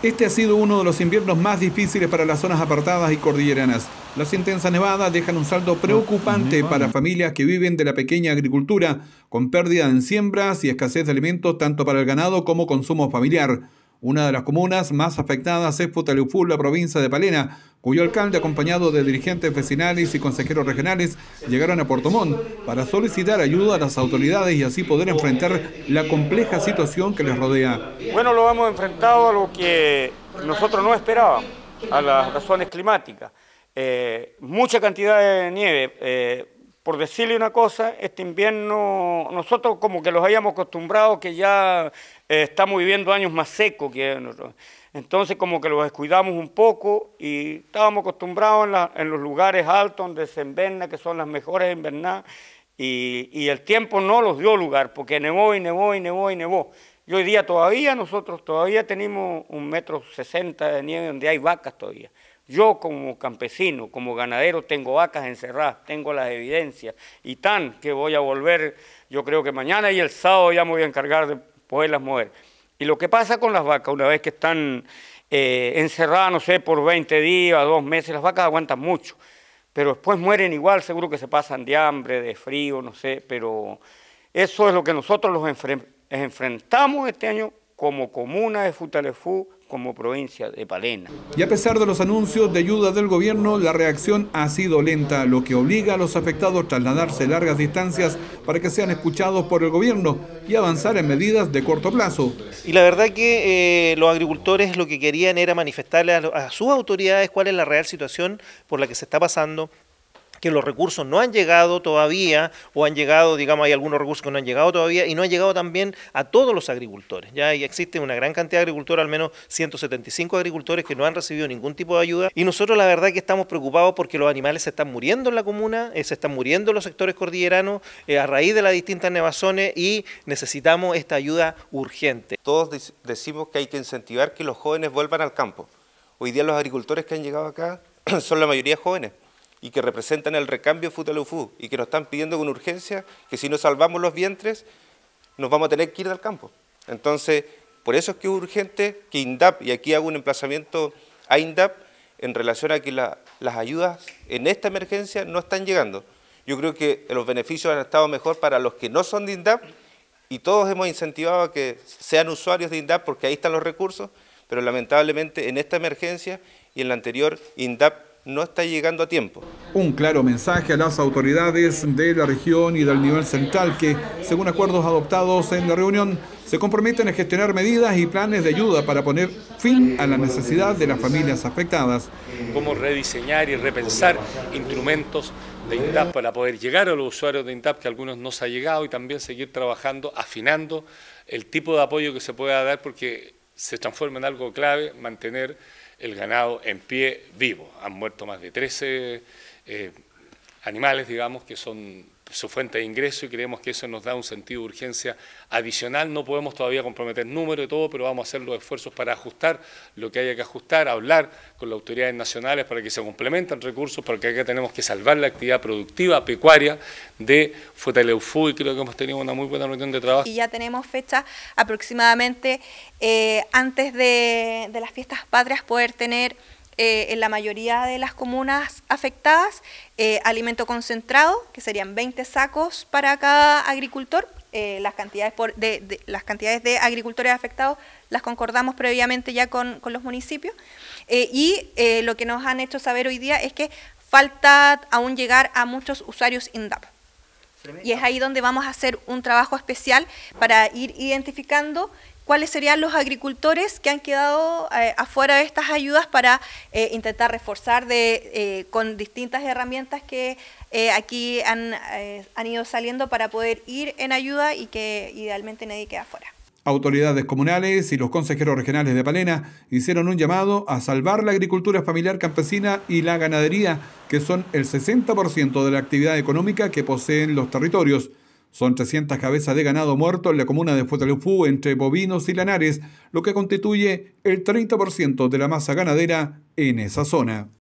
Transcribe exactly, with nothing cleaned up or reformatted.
Este ha sido uno de los inviernos más difíciles para las zonas apartadas y cordilleranas. Las intensas nevadas dejan un saldo preocupante para familias que viven de la pequeña agricultura, con pérdida en siembras y escasez de alimentos tanto para el ganado como consumo familiar. Una de las comunas más afectadas es Futaleufú, la provincia de Palena, cuyo alcalde, acompañado de dirigentes vecinales y consejeros regionales, llegaron a Puerto Montt para solicitar ayuda a las autoridades y así poder enfrentar la compleja situación que les rodea. Bueno, lo hemos enfrentado a lo que nosotros no esperábamos, a las razones climáticas. Eh, mucha cantidad de nieve. Eh, por decirle una cosa, este invierno nosotros como que los hayamos acostumbrado que ya eh, estamos viviendo años más secos que nosotros. Entonces como que los descuidamos un poco y estábamos acostumbrados en, la, en los lugares altos donde se inverna, que son las mejores invernadas, y, y el tiempo no los dio lugar, porque nevó y nevó y nevó y nevó. Y hoy día todavía nosotros todavía tenemos un metro sesenta de nieve donde hay vacas todavía. Yo como campesino, como ganadero, tengo vacas encerradas, tengo las evidencias, y tan que voy a volver, yo creo que mañana y el sábado ya me voy a encargar de poderlas mover. Y lo que pasa con las vacas, una vez que están eh, encerradas, no sé, por veinte días, dos meses, las vacas aguantan mucho, pero después mueren igual, seguro que se pasan de hambre, de frío, no sé, pero eso es lo que nosotros los enfre- enfrentamos este año como comuna de Futaleufú, como provincia de Palena. Y a pesar de los anuncios de ayuda del gobierno, la reacción ha sido lenta, lo que obliga a los afectados a trasladarse largas distancias para que sean escuchados por el gobierno y avanzar en medidas de corto plazo. Y la verdad que eh, los agricultores lo que querían era manifestarle a, a sus autoridades cuál es la real situación por la que se está pasando, que los recursos no han llegado todavía, o han llegado, digamos, hay algunos recursos que no han llegado todavía, y no han llegado también a todos los agricultores. Ya existe una gran cantidad de agricultores, al menos ciento setenta y cinco agricultores que no han recibido ningún tipo de ayuda, y nosotros la verdad que estamos preocupados porque los animales se están muriendo en la comuna, eh, se están muriendo en los sectores cordilleranos eh, a raíz de las distintas nevazones, y necesitamos esta ayuda urgente. Todos decimos que hay que incentivar que los jóvenes vuelvan al campo. Hoy día los agricultores que han llegado acá son la mayoría jóvenes, y que representan el recambio Futaleufú y que nos están pidiendo con urgencia que si no salvamos los vientres nos vamos a tener que ir del campo. Entonces, por eso es que es urgente que INDAP, y aquí hago un emplazamiento a INDAP en relación a que la, las ayudas en esta emergencia no están llegando. Yo creo que los beneficios han estado mejor para los que no son de INDAP, y todos hemos incentivado a que sean usuarios de INDAP porque ahí están los recursos, pero lamentablemente en esta emergencia y en la anterior INDAP no está llegando a tiempo. Un claro mensaje a las autoridades de la región y del nivel central que, según acuerdos adoptados en la reunión, se comprometen a gestionar medidas y planes de ayuda para poner fin a la necesidad de las familias afectadas. Cómo rediseñar y repensar instrumentos de INDAP para poder llegar a los usuarios de INDAP, que a algunos no se ha llegado, y también seguir trabajando, afinando el tipo de apoyo que se pueda dar, porque se transforma en algo clave mantener el ganado en pie vivo. Han muerto más de trece eh, animales, digamos, que son su fuente de ingreso, y creemos que eso nos da un sentido de urgencia adicional. No podemos todavía comprometer número y todo, pero vamos a hacer los esfuerzos para ajustar lo que haya que ajustar, hablar con las autoridades nacionales para que se complementen recursos, porque acá tenemos que salvar la actividad productiva pecuaria de Futaleufú, y creo que hemos tenido una muy buena reunión de trabajo. Y ya tenemos fecha aproximadamente eh, antes de, de las fiestas patrias poder tener Eh, en la mayoría de las comunas afectadas, eh, alimento concentrado, que serían veinte sacos para cada agricultor. Eh, las, cantidades por, de, de, las cantidades de agricultores afectados las concordamos previamente ya con, con los municipios. Eh, y eh, lo que nos han hecho saber hoy día es que falta aún llegar a muchos usuarios INDAP. Y es ahí donde vamos a hacer un trabajo especial para ir identificando cuáles serían los agricultores que han quedado eh, afuera de estas ayudas para eh, intentar reforzar de, eh, con distintas herramientas que eh, aquí han, eh, han ido saliendo para poder ir en ayuda y que idealmente nadie quede afuera. Autoridades comunales y los consejeros regionales de Palena hicieron un llamado a salvar la agricultura familiar campesina y la ganadería, que son el sesenta por ciento de la actividad económica que poseen los territorios. Son trescientas cabezas de ganado muerto en la comuna de Futaleufú entre bovinos y lanares, lo que constituye el treinta por ciento de la masa ganadera en esa zona.